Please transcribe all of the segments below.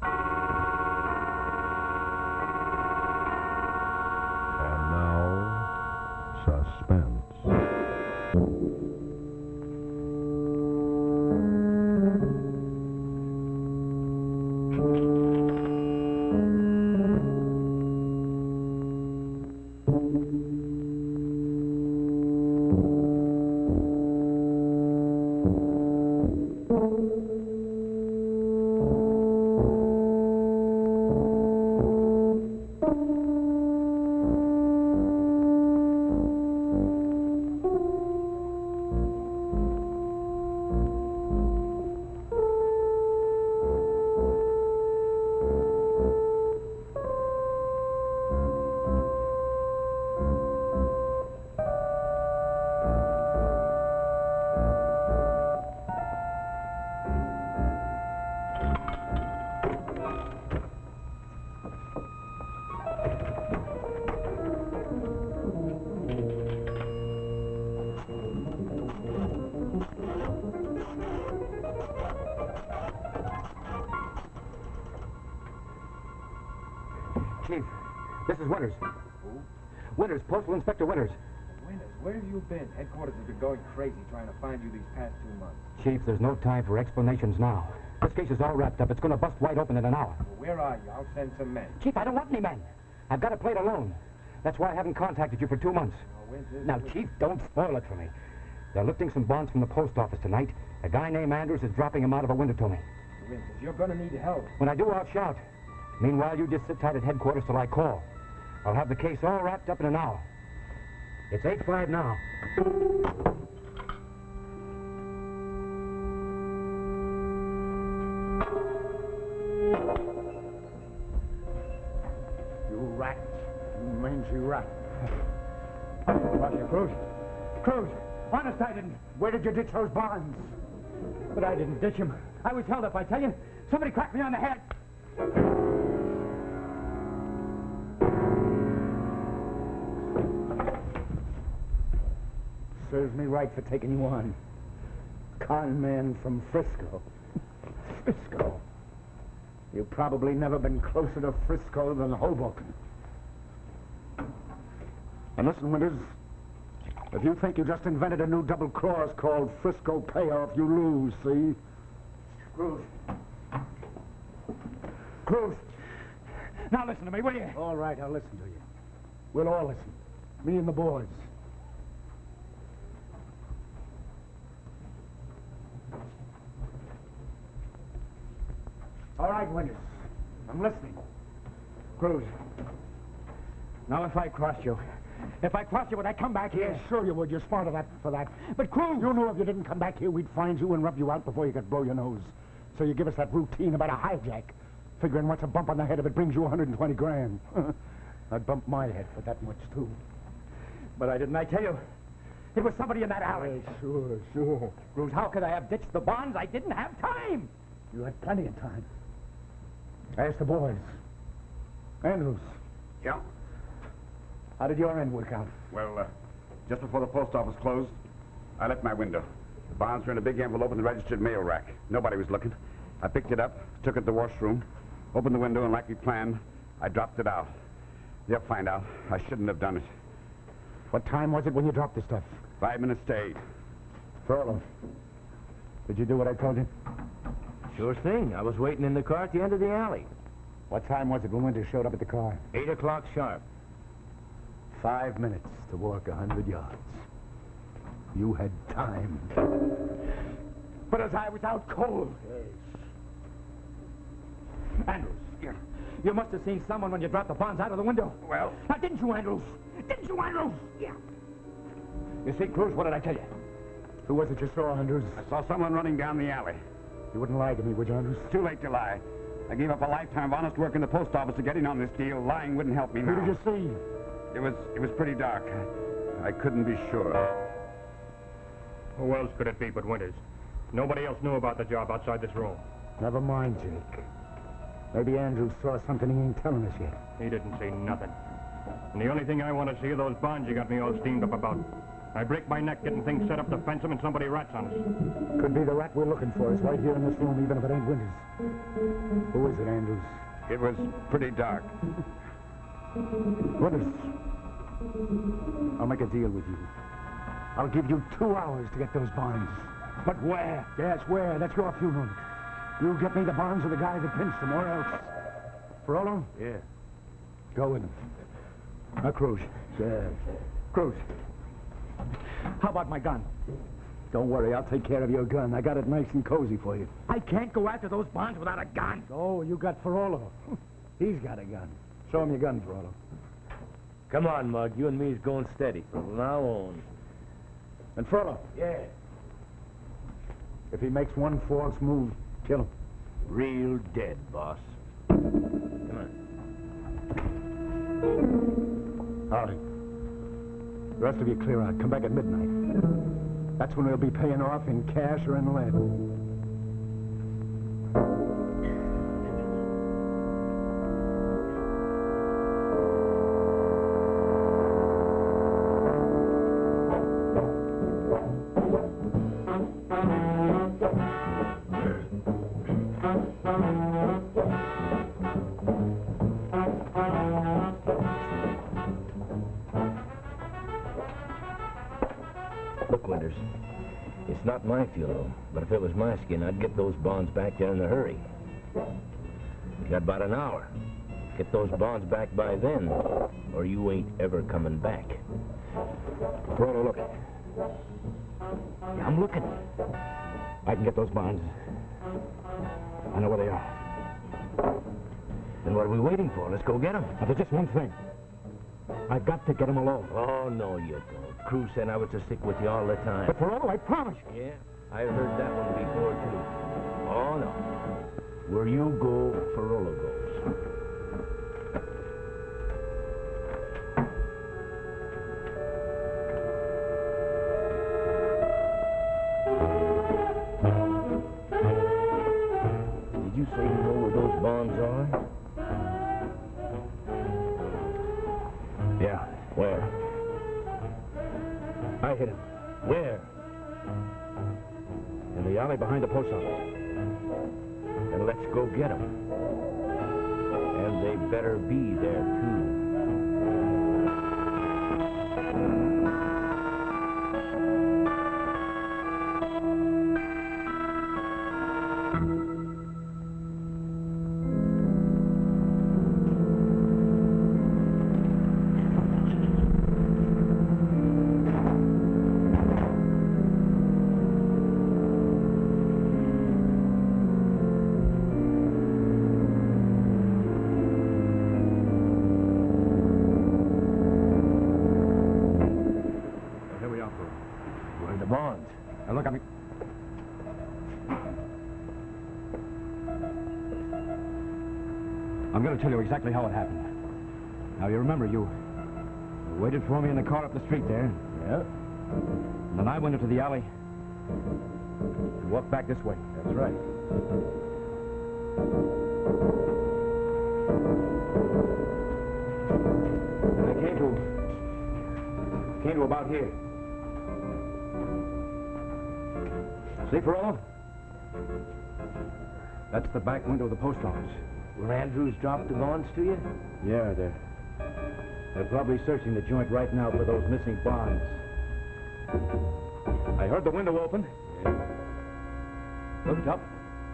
And now, suspense. Chief, this is Winters. Who? Winters, Postal Inspector Winters. Winters, where have you been? Headquarters has been going crazy trying to find you these past 2 months. Chief, there's no time for explanations now. This case is all wrapped up. It's going to bust wide open in an hour. Well, where are you? I'll send some men. Chief, I don't want any men. I've got to play it alone. That's why I haven't contacted you for 2 months. Winters... Now, Chief, don't spoil it for me. They're lifting some bonds from the post office tonight. A guy named Andrews is dropping them out of a window to me. Winters, you're going to need help. When I do, I'll shout. Meanwhile, you just sit tight at headquarters till I call. I'll have the case all wrapped up in an hour. It's 8:05 now. You rat. You mangy rat. What's your Cruz? Cruz! Honest, I didn't. Where did you ditch those bonds? But I didn't ditch them. I was held up, I tell you. Somebody cracked me on the head. Serves me right for taking you on. Con man from Frisco. Frisco? You've probably never been closer to Frisco than Hoboken. And listen, Winters, if you think you just invented a new double cross called Frisco Payoff, you lose, see? Cruz. Cruz. Now listen to me, will you? All right, I'll listen to you. We'll all listen. Me and the boys. All right, Winters. I'm listening. Cruz. Now, if I cross you, would I come back here? Yeah, sure you would. You're smart enough for that. But, Cruz... You knew if you didn't come back here, we'd find you and rub you out before you could blow your nose. So you give us that routine about a hijack, figuring what's a bump on the head if it brings you 120 grand. I'd bump my head for that much, too. But I didn't, I tell you. It was somebody in that alley. Yeah, sure. Cruz, how could I have ditched the bonds? I didn't have time. You had plenty of time. Ask the boys. Andrews. Yeah? How did your end work out? Well, just before the post office closed, I left my window. The bonds were in a big envelope in the registered mail rack. Nobody was looking. I picked it up, took it to the washroom, opened the window, and like we planned, I dropped it out. You'll find out. I shouldn't have done it. What time was it when you dropped the stuff? 5 minutes to 8. Furlough. Did you do what I told you? Sure thing. I was waiting in the car at the end of the alley. What time was it when Winters showed up at the car? 8 o'clock sharp. 5 minutes to walk 100 yards. You had time. But as I was out cold. Yes. Andrews, you must have seen someone when you dropped the bonds out of the window. Well... Now, didn't you, Andrews? Didn't you, Andrews? Yeah. You see, Cruz, what did I tell you? Who was it you saw, Andrews? I saw someone running down the alley. You wouldn't lie to me, would you, Andrews? Too late to lie. I gave up a lifetime of honest work in the post office to get in on this deal. Lying wouldn't help me now. Who did you see? It was pretty dark. I couldn't be sure. Who else could it be but Winters? Nobody else knew about the job outside this room. Never mind, Jake. Maybe Andrews saw something he ain't telling us yet. He didn't see nothing. And the only thing I want to see are those bonds you got me all steamed up about. I break my neck getting things set up to fence him and somebody rats on us. Could be the rat we're looking for. It's right here in this room, even if it ain't Winters. Who is it, Andrews? It was pretty dark. Winters. I'll make a deal with you. I'll give you 2 hours to get those bonds. But where? Yes, where? That's your funeral. You get me the bonds of the guy that pinched them, or else. Frollo? Yeah. Go with him. Now, Cruz. Cruz. How about my gun? Don't worry, I'll take care of your gun. I got it nice and cozy for you. I can't go after those bonds without a gun. Oh, you got Frollo. He's got a gun. Show him your gun, Frollo. Come on, Mug. You and me's going steady from now on. And Frollo. Yeah. If he makes one false move, kill him. Real dead, boss. Come on. Howdy. The rest of you clear out. Come back at midnight. That's when we'll be paying off in cash or in lead. Look, Winters, it's not my funeral, but if it was my skin, I'd get those bonds back there in a hurry. You got about an hour. Get those bonds back by then, or you ain't ever coming back. Frollo, look. Yeah, I'm looking. I can get those bonds. I know where they are. Then what are we waiting for? Let's go get them. Now, there's just one thing. I've got to get them alone. Oh, no, you don't. Cruz said I was to stick with you all the time. But Frollo, I promise you. Yeah, I heard that one before, too. Oh, no. Where you go, Frollo goes. Did you say you know where those bonds are? Yeah. Where? I hit him. Where? In the alley behind the post office. Then let's go get them. And they better be there, too. The bonds. Now, look, I'm going to tell you exactly how it happened. Now, you remember, you waited for me in the car up the street there. Yeah, And then I went into the alley and walked back this way. that's right. And I came to about here. See, Frollo? That's the back window of the post office. Will Andrews drop the bonds to you? Yeah, they're probably searching the joint right now for those missing bonds. I heard the window open. Yeah. Looked up.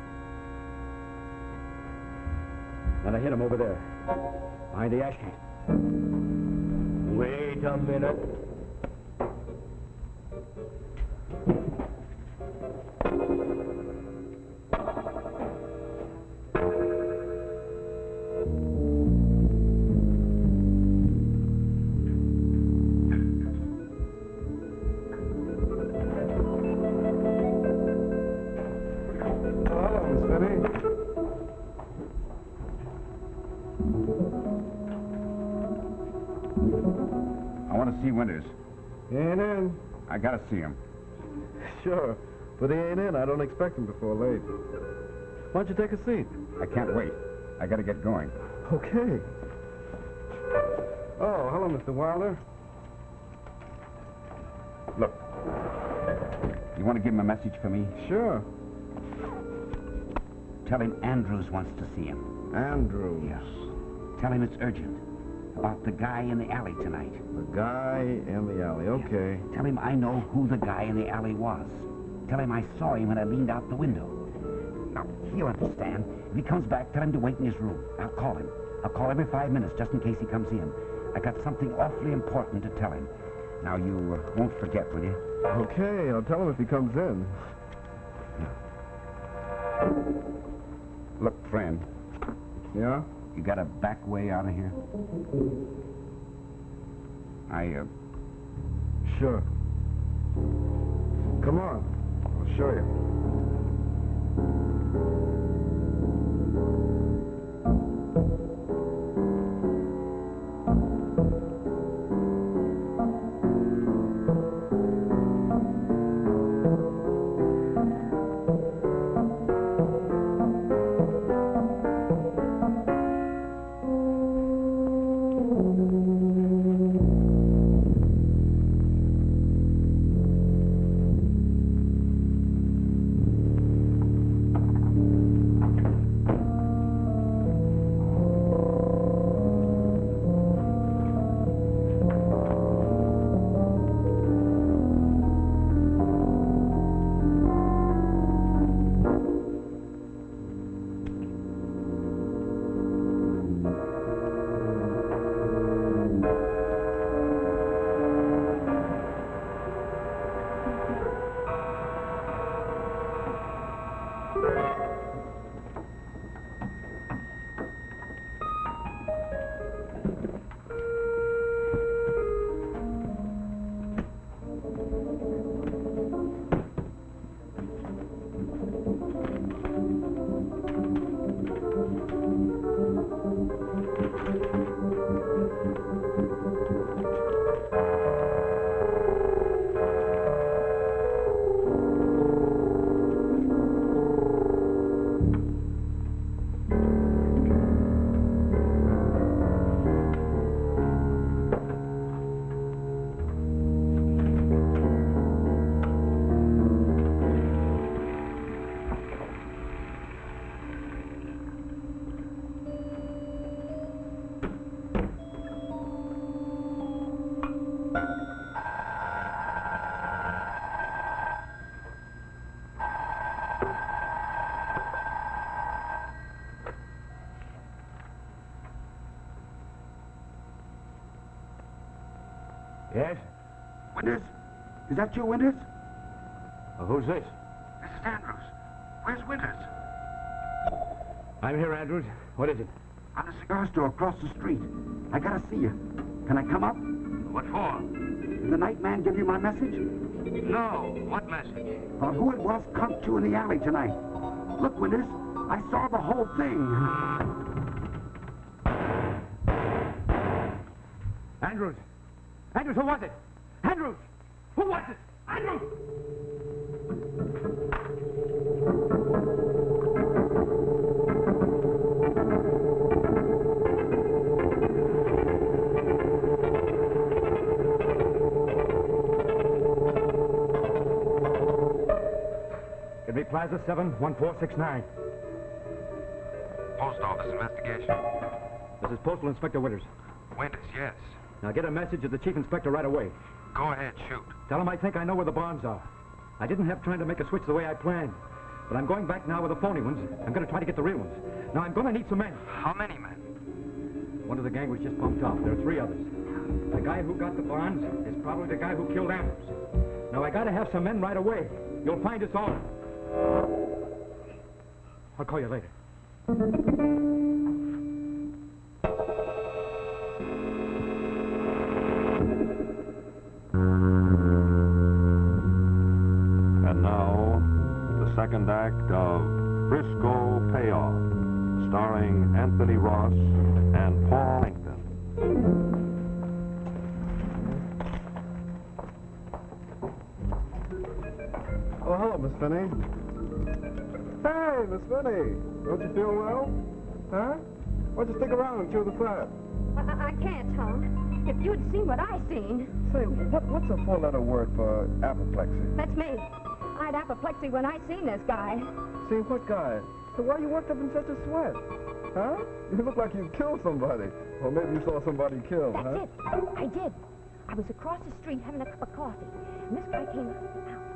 Then I hit him over there, behind the ash can. Wait a minute. I want to see Winters. He ain't in. I gotta see him. Sure. But he ain't in. I don't expect him before late. Why don't you take a seat? I can't wait. I gotta get going. Okay. Oh, hello, Mr. Wilder. You want to give him a message for me? Sure. Tell him Andrews wants to see him. Andrews. Yes. Tell him it's urgent. About the guy in the alley tonight. The guy in the alley. Okay. Tell him I know who the guy in the alley was. Tell him I saw him when I leaned out the window. Now, he'll understand. If he comes back, tell him to wait in his room. I'll call him. I'll call every 5 minutes just in case he comes in. I got something awfully important to tell him. Now, you won't forget, will you? Okay, I'll tell him if he comes in. Look, friend, Yeah? you got a back way out of here? Sure. Come on. I'll show you. Yes? Winters? Is that you, Winters? Who's this? This is Andrews. Where's Winters? I'm here, Andrews. What is it? On a cigar store across the street. I gotta see you. Can I come up? What for? Did the night man give you my message? No. What message? About who it was caught you in the alley tonight. Look, Winters, I saw the whole thing. Andrews! Andrews, who was it? Andrews! Who was it? Andrews! Give me Plaza 71469. Post office investigation. This is Postal Inspector Winters. Winters, yes. Now get a message to the Chief Inspector right away. Go ahead, shoot. Tell him I think I know where the bonds are. I didn't have time to make a switch the way I planned. But I'm going back now with the phony ones. I'm going to try to get the real ones. Now, I'm going to need some men. How many men? One of the gang was just bumped off. There are 3 others. The guy who got the bonds is probably the guy who killed Andrews. Now, I got to have some men right away. You'll find us all. I'll call you later. And now, the second act of Frisco Payoff, starring Anthony Ross and Paul Langton. Oh, hello, Miss Finney. Hey, Miss Finney. Don't you feel well? Huh? Why don't you stick around and chew the fat? I can't, Tom. if you'd seen what I seen. Say, what's a four-letter word for apoplexy? That's me. I had apoplexy when I seen this guy. See, what guy? So why you worked up in such a sweat? Huh? You look like you killed somebody. Or maybe you saw somebody killed, That's huh? it. I did. I was across the street having a cup of coffee, and this guy came out.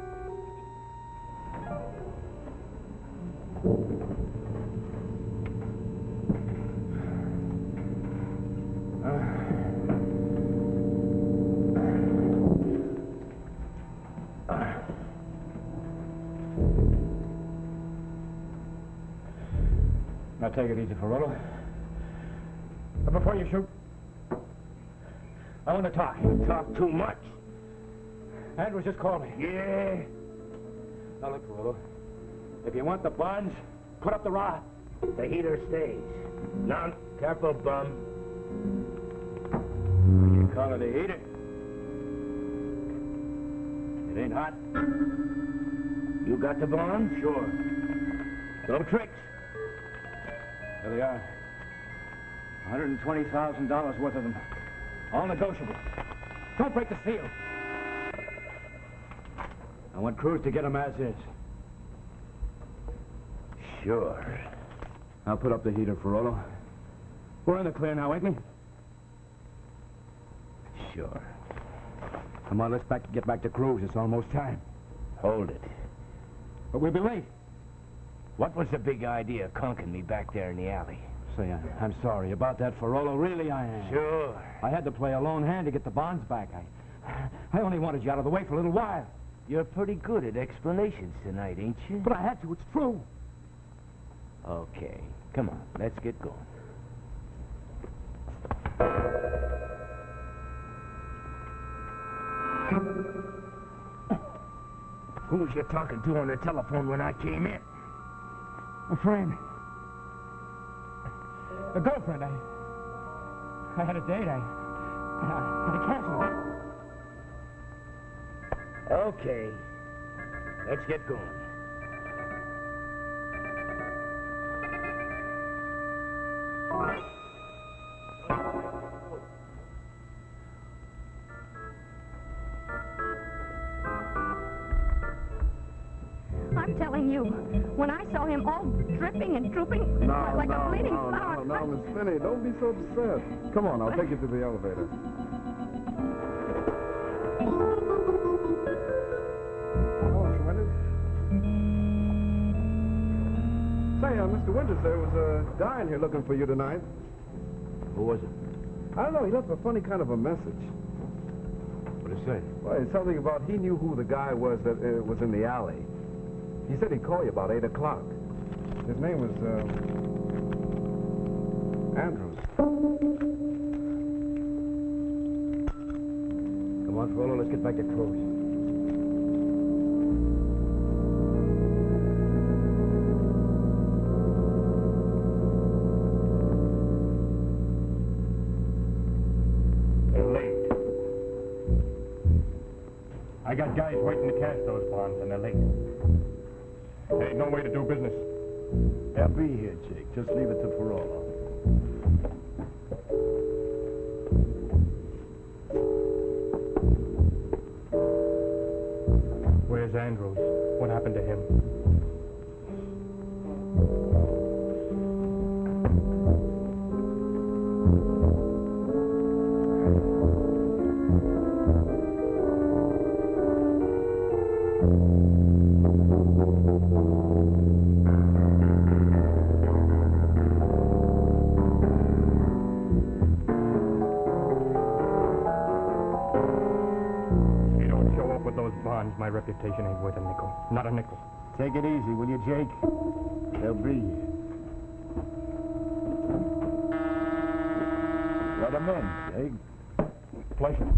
Now take it easy, Ferrolo. But before you shoot, I want to talk. You talk too much. Andrews just called me. Yeah? Now look, Ferrolo. If you want the bonds, put up the rod. The heater stays. Now, careful, bum. You call it a heater? It ain't hot. You got the bonds? Sure. No tricks. There they are. $120,000 worth of them. All negotiable. Don't break the seal. I want Cruz to get them as is. Sure. I'll put up the heater, Ferrolo. We're in the clear now, ain't we? Sure. Come on, let's get back to Cruz. It's almost time. Hold it. But we'll be late. What was the big idea of conking me back there in the alley? Say, I'm sorry about that, Ferrolo. Really, I am. Sure. I had to play a lone hand to get the bonds back. I only wanted you out of the way for a little while. You're pretty good at explanations tonight, ain't you? But I had to. It's true. Okay. Come on, let's get going. Who was you talking to on the telephone when I came in? A friend. A girlfriend. I had a date. I canceled it. Okay. Let's get going. I'm telling you, when I saw him all dripping and drooping like a bleeding flower. No, Miss Finney, don't be so upset. Come on, I'll take you to the elevator. Oh, Mr. Winters. Say, Mr. Winters, there was a guy in here looking for you tonight. Who was it? I don't know, he left a funny kind of a message. What did he say? Well, it's something about he knew who the guy was that was in the alley. He said he'd call you about 8 o'clock. His name was, Andrews. Come on, Ferrolo, let's get back to Cruz. They're late. I got guys waiting to cash those bonds, and they're late. There ain't no way to do business. They'll be here, Jake. Just leave it to Ferrolo. Where's Andrews? What happened to him? My reputation ain't worth a nickel. Not a nickel. Take it easy, will you, Jake? They'll be here. Let them in, Jake. Pleasure.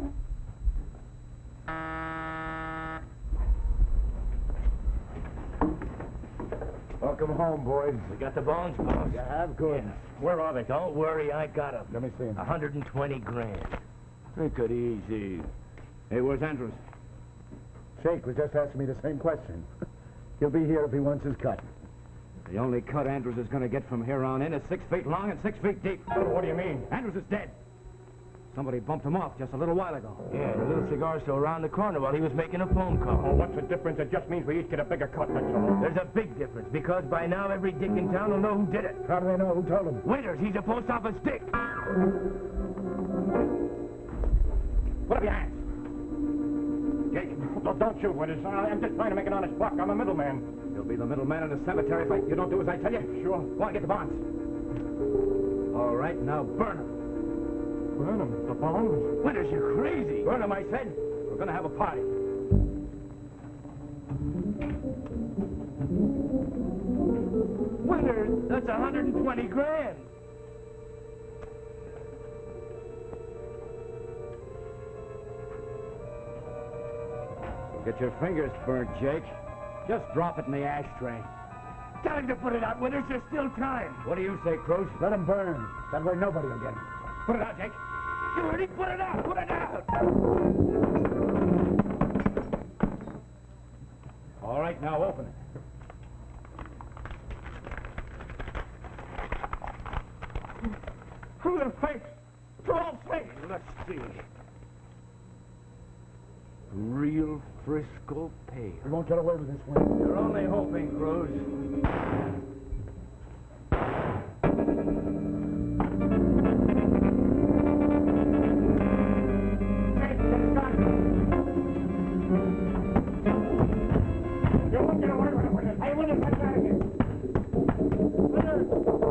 Welcome home, boys. We got the bonds, boss. You have? Good. Yeah. Where are they? Don't worry, I got them. Let me see him. 120 grand. Take it easy. Hey, where's Andrews? Jake was just asking me the same question. He'll be here if he wants his cut. The only cut Andrews is going to get from here on in is 6 feet long and 6 feet deep. What do you mean? Andrews is dead. Somebody bumped him off just a little while ago. Yeah, the little cigar store around the corner while he was making a phone call. Oh, what's the difference? It just means we each get a bigger cut, that's all. There's a big difference, because by now every dick in town will know who did it. How do they know? Who told him? Winters, he's a post office dick. Put up your hands. Jake, don't shoot, Winters. I'm just trying to make an honest buck. I'm a middleman. You'll be the middleman in the cemetery if you don't do as I tell you. Sure. Go on, get the bonds. All right, now burn them. Burn him. The bonds? Winters, you're crazy. Burn them, I said. We're going to have a party. Winters, that's 120 grand. Get your fingers burnt, Jake. Just drop it in the ashtray. Tell him to put it out, Winters. There's still time. What do you say, Cruz? Let him burn. That way nobody will get him. Put it out, Jake. You heard him. Put it out. Put it out. All right, now open it. Who the fake? For all fake. Let's see. Real Frisco Pale. We won't get away with this one. You're only hoping, Cruz. You won't get away with it, Winters. Hey, Winters, let's out of here. Winters.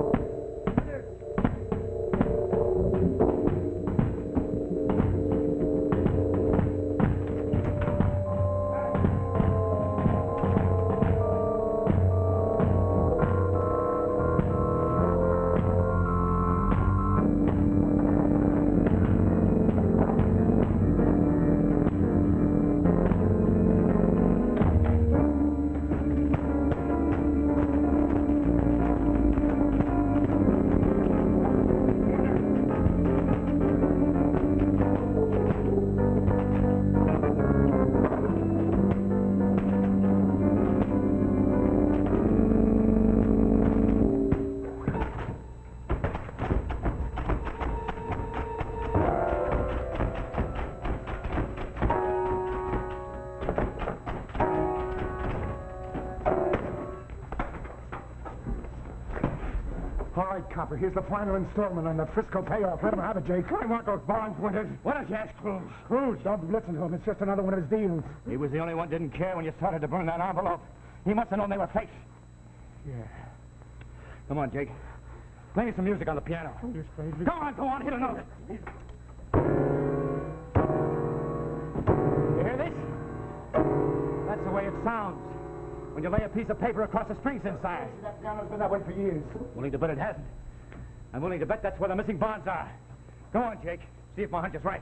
All right, copper, here's the final installment on the Frisco payoff. Let him have it, Jake. I want those bonds, Winters. Why don't you ask Cruz? Cruz, don't listen to him. It's just another one of his deals. He was the only one didn't care when you started to burn that envelope. He must have known they were fakes. Yeah. Come on, Jake. Play me some music on the piano. Go on, hit a note. You hear this? That's the way it sounds when you lay a piece of paper across the strings inside. That piano's been that way for years. Willing to bet it hasn't. I'm willing to bet that's where the missing bonds are. Go on, Jake. See if my hunch is right.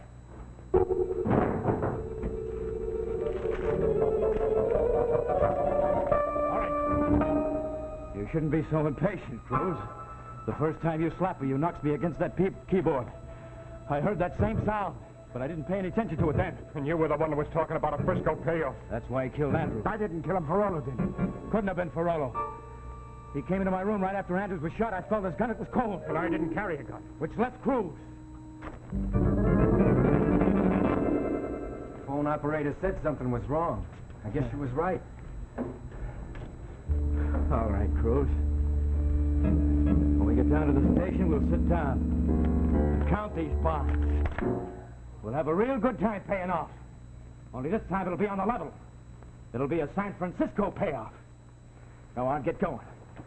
All right. You shouldn't be so impatient, Cruz. The first time you slap me, you knocked me against that keyboard. I heard that same sound, but I didn't pay any attention to it then. And you were the one who was talking about a Frisco payoff. That's why he killed Andrews. I didn't kill him. Ferrolo did. Couldn't have been Ferrolo. He came into my room right after Andrews was shot. I felt his gun. It was cold. And I didn't carry a gun. Which left Cruz. Phone operator said something was wrong. I guess she was right. All right, Cruz. When we get down to the station, we'll sit down and count these bonds. We'll have a real good time paying off. Only this time it'll be on the level. It'll be a San Francisco payoff. Go on, get going.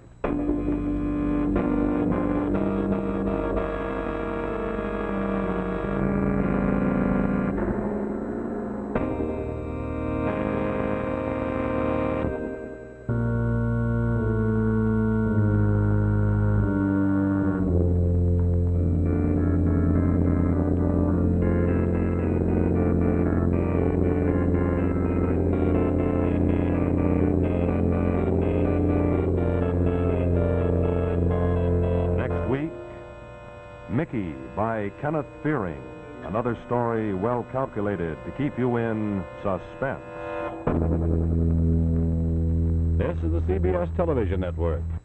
Mickey by Kenneth Fearing. Another story well calculated to keep you in suspense. This is the CBS Television Network.